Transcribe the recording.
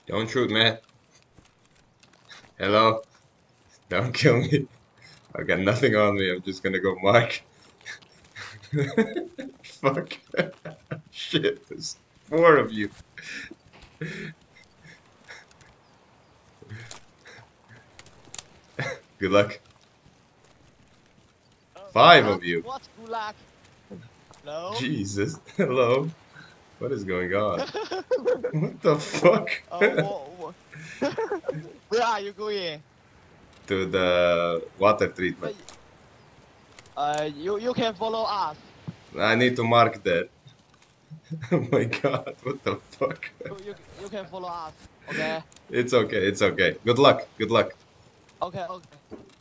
Don't shoot, man. Hello? Don't kill me. I got nothing on me. I'm just gonna go mark. Fuck. Shit, there's four of you. Good luck. Five Huh? of you. What? Good luck. Hello? Jesus. Hello. What is going on? What the fuck? Where are you going? To the water treatment. You can follow us. I need to mark that. Oh my god, what the fuck? You can follow us. Okay. It's okay, it's okay. Good luck, good luck. Okay.